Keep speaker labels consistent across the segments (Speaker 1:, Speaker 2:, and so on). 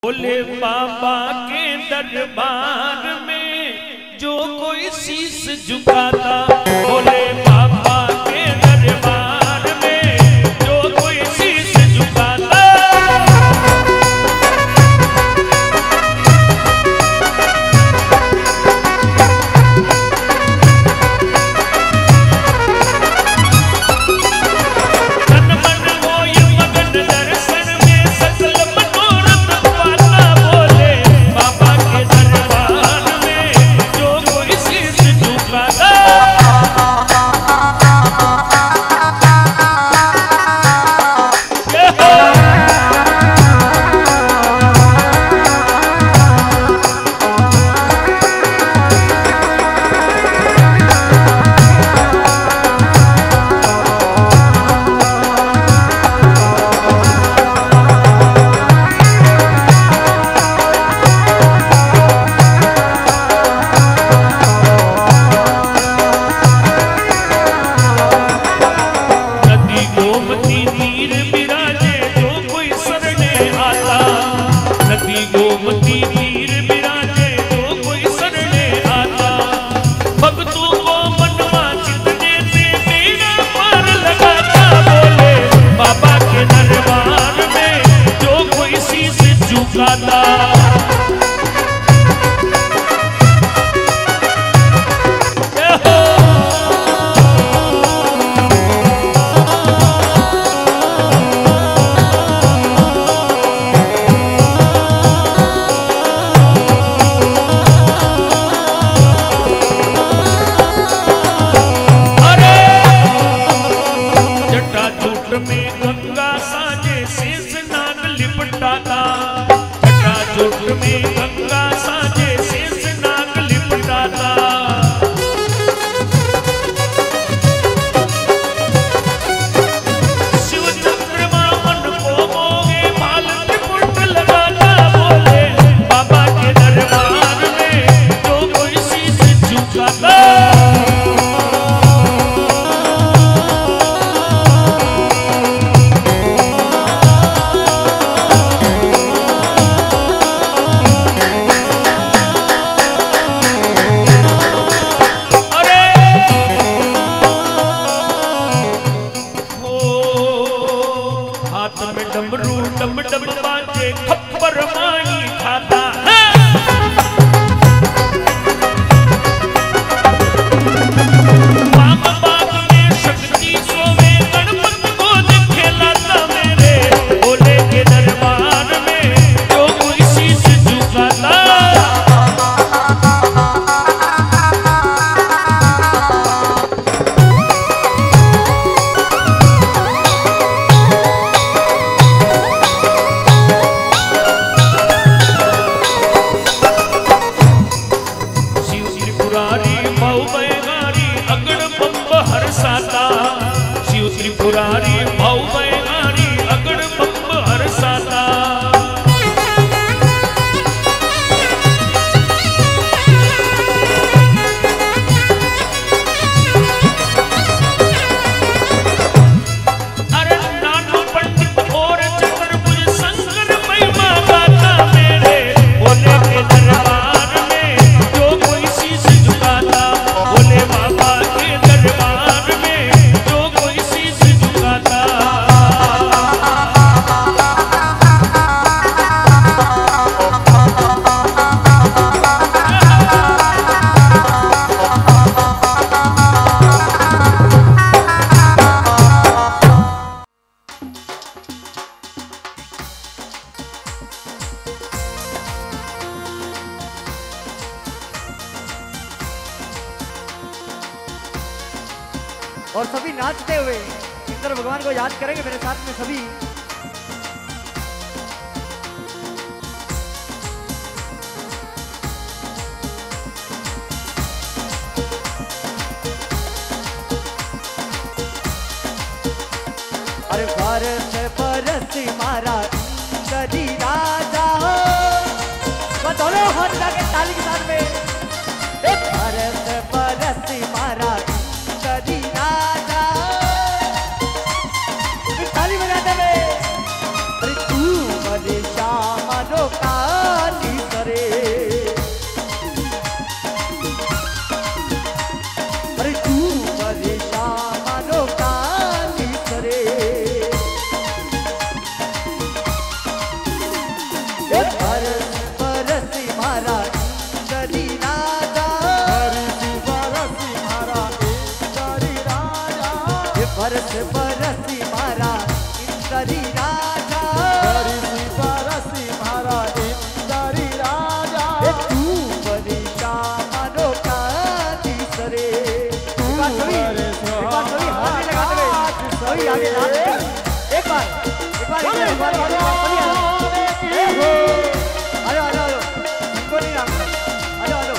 Speaker 1: भोले बाबा के दरबार में जो कोई शीश झुकाता, भोले बाबा के दरबार में जो कोई शीश झुकाता।
Speaker 2: और सभी नाचते हुए इंद्र भगवान को याद करेंगे मेरे साथ में सभी। अरे बरस बरस मारा इंद्री राजा हो, दोनों हाथ लगा के ताली के साथ में। बरस बरस मारा इंद्री राजा, ताली बजाते हुए। अरे तू बड़े श्याम रोका बरसी मारा इंद्री राजा
Speaker 3: बरसी मारा इंद्री राजा
Speaker 2: तू बरिशा मानो काली सरे एक बार सभी हाथ नहीं लगाते हुए सभी आगे नाचते एक बार हेलो इनको नहीं नाचना हेलो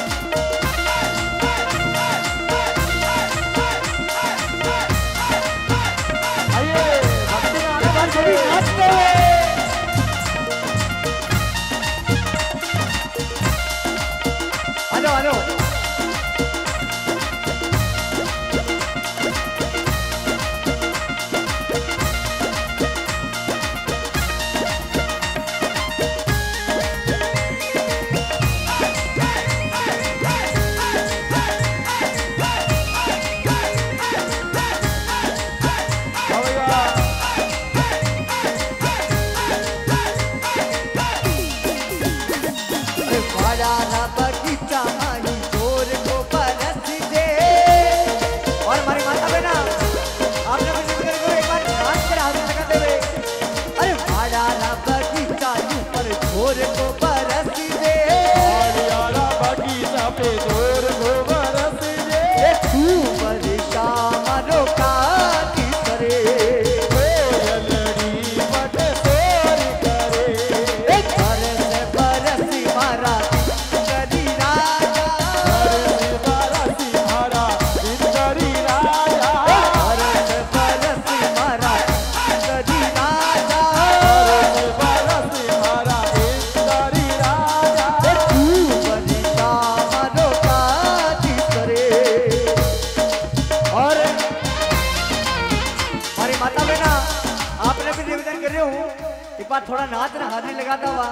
Speaker 2: हेलो बगीचा माही जोर को बरस दे और हमारी माता बहना आपने भी एक बार डांस कर हाथ लगाते हुए अरे हमारा बगीचा ऊपर जोर को बरस दे
Speaker 3: बगीचा पे जोर को बरस दे
Speaker 2: तू बरिशा मानो काली सरे एक बार थोड़ा नाच ना हाथ नहीं लगाता हुआ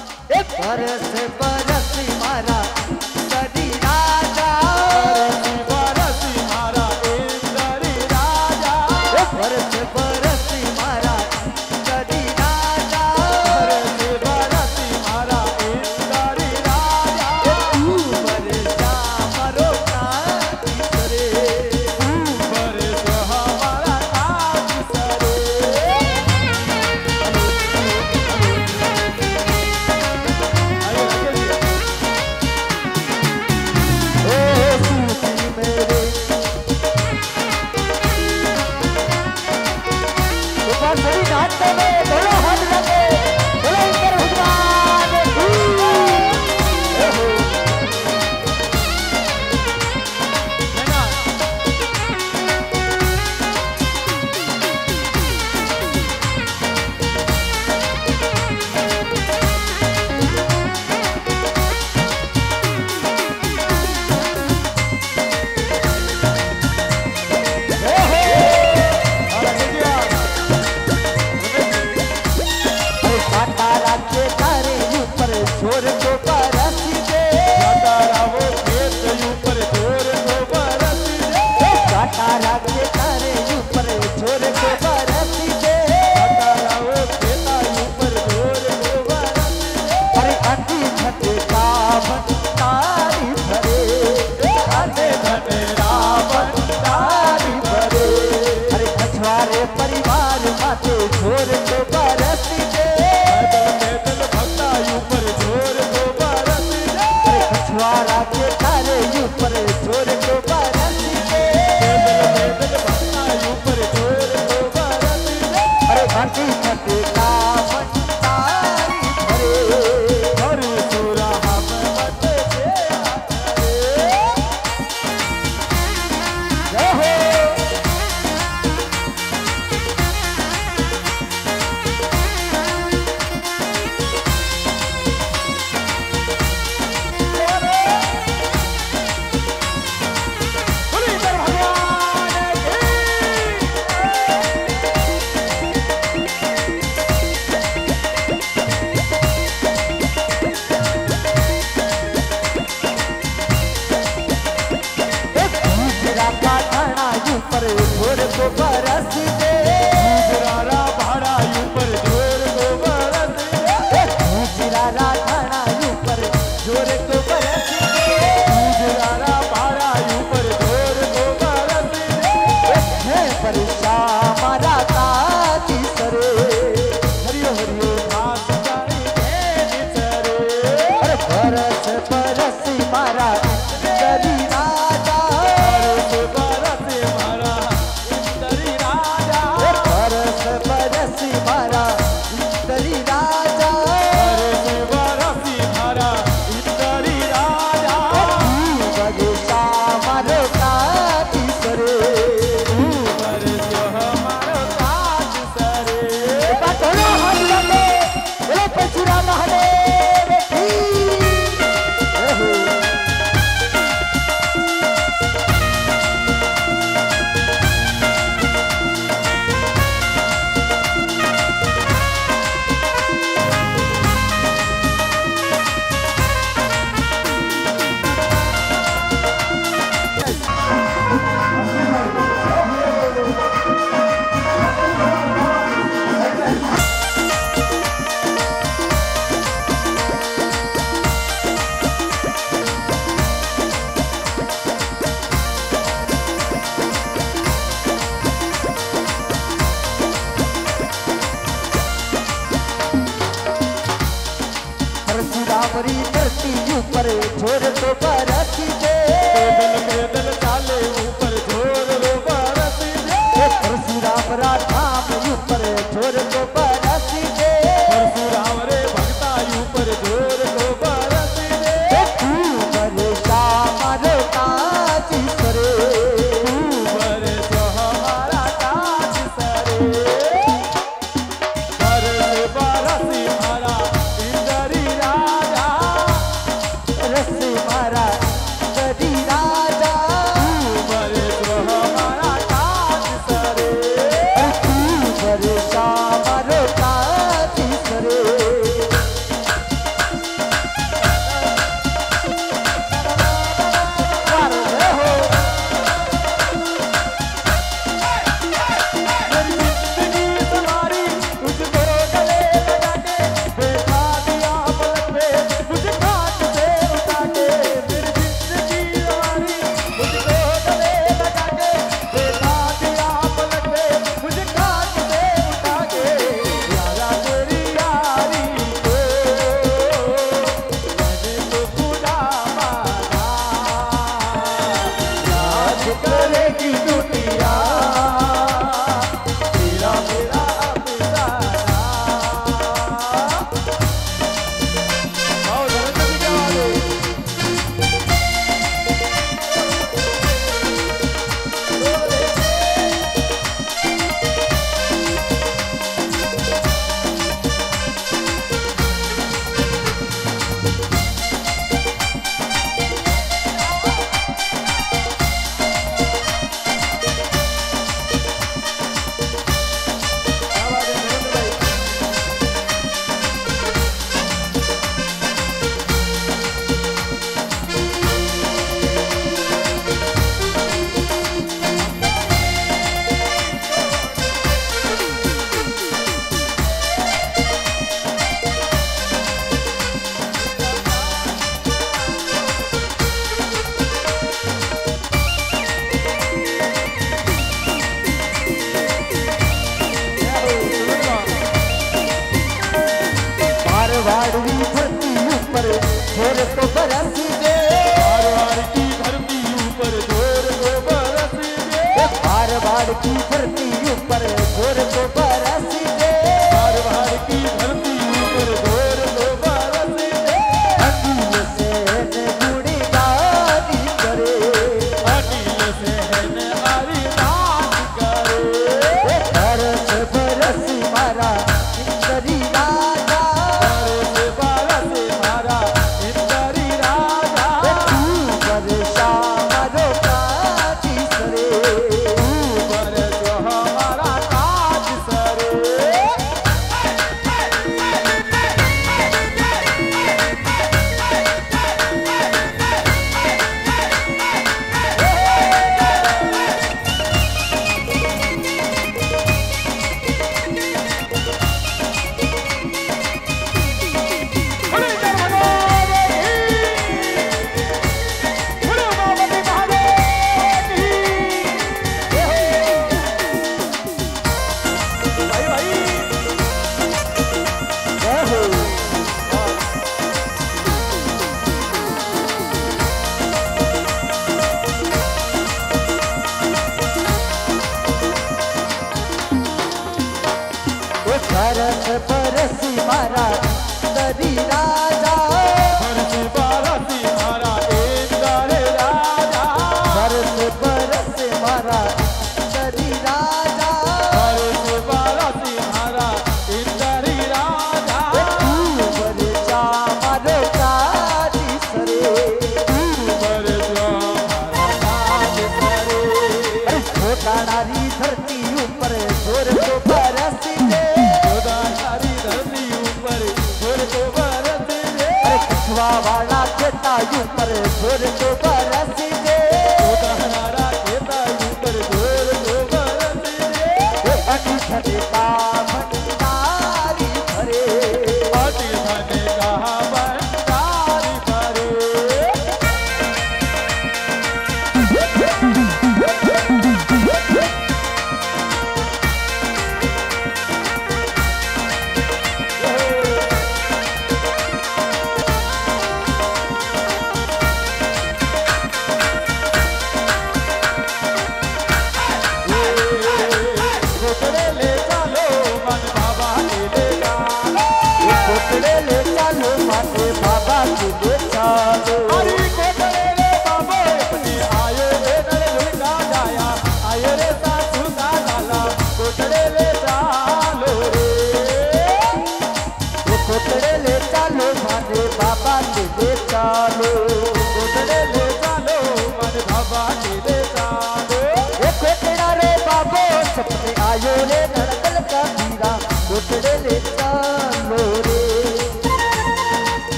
Speaker 2: बरस मारा इंद्री राजा
Speaker 3: बरस मारा इंद्री राजा
Speaker 2: बरस मारा इंद्री राजा
Speaker 3: बरस मारा इंद्री राजा
Speaker 2: तू बरसा मरो काली सरे
Speaker 3: बरस हमारा काज सरे
Speaker 2: रामरी धरती ऊपर छोर तो बरसी दे
Speaker 3: पैदल चाले ऊपर जोर लो बरसी दे
Speaker 2: परशुराम राम ऊपर छोर तो बरसी दे
Speaker 3: परशुराम रे भक्ता ऊपर जोर लो बरसी दे
Speaker 2: तू बरे श्याम रो काजी सरे
Speaker 3: ऊपर जो हमारा काज सरे बरसे बरसी मारा इंद्री राजा
Speaker 2: रस मारा गरी राजा
Speaker 3: ऊपर जो हमारा काज सरे
Speaker 2: तू बरे श्याम रो काजी सरे
Speaker 3: करेगी दुनिया तेरा मेरा अफसाना आओ धर्म जी क्या वाले
Speaker 2: मारवाड़ी धरती ऊपर छोर तो बरसी दे
Speaker 3: मारवाड़ की धरती ऊपर जोर को बरसी दे
Speaker 2: मारवाड़ की धरती ऊपर छोर तो बरसी दे
Speaker 3: मारवाड़ की धरती ऊपर जोर को बरसी दे
Speaker 2: अनिल से गुड़ी गारी करे
Speaker 3: अनिल सहन हरि नाच करे
Speaker 2: बरस बरसी मारा इंद्री राजा
Speaker 3: बरसे बरसे मारा इंद्री राजा
Speaker 2: तू बरे श्याम रो काजी सरे
Speaker 3: ऊपर जो हमारा काज सरे
Speaker 2: बरस बरसी मारा इंद्री राजा
Speaker 3: बरसे बरसी मारा इंद्री राजा
Speaker 2: बरस बरस मारा इंद्री राजा
Speaker 3: बरसे बरसी मारा इंद्री राजा
Speaker 2: तू बरे श्याम रो काजी सरे
Speaker 3: ऊपर जो हमारा काज सरे
Speaker 2: छोटा नारी धरती ऊपर जोर तो बरसी दे
Speaker 3: गोदावरी धरती ऊपर जोर को बरसी दे
Speaker 2: कछुआ वाला खेता ऊपर जोर तो बरसी दे
Speaker 3: गोदावरा खेता ऊपर जोर को बरसी दे
Speaker 2: अटी छटे का भंडारी भरे
Speaker 3: अति धन का भंडारी भरे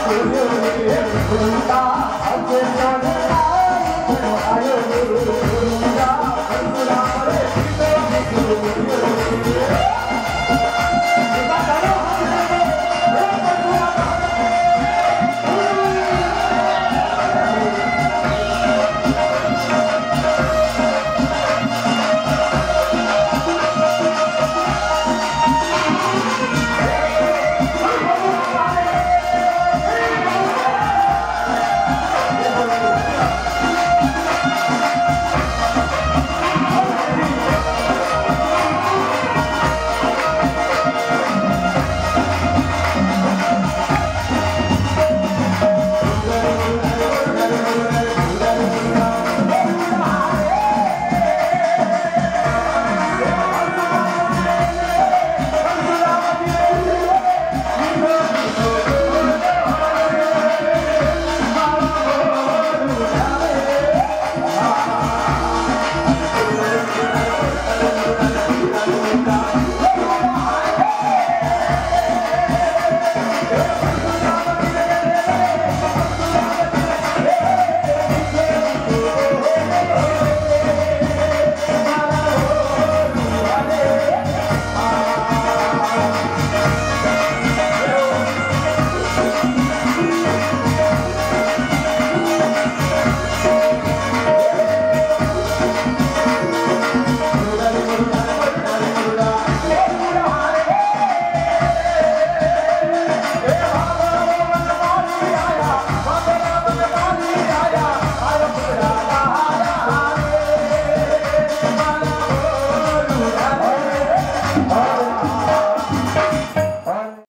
Speaker 3: Thank you.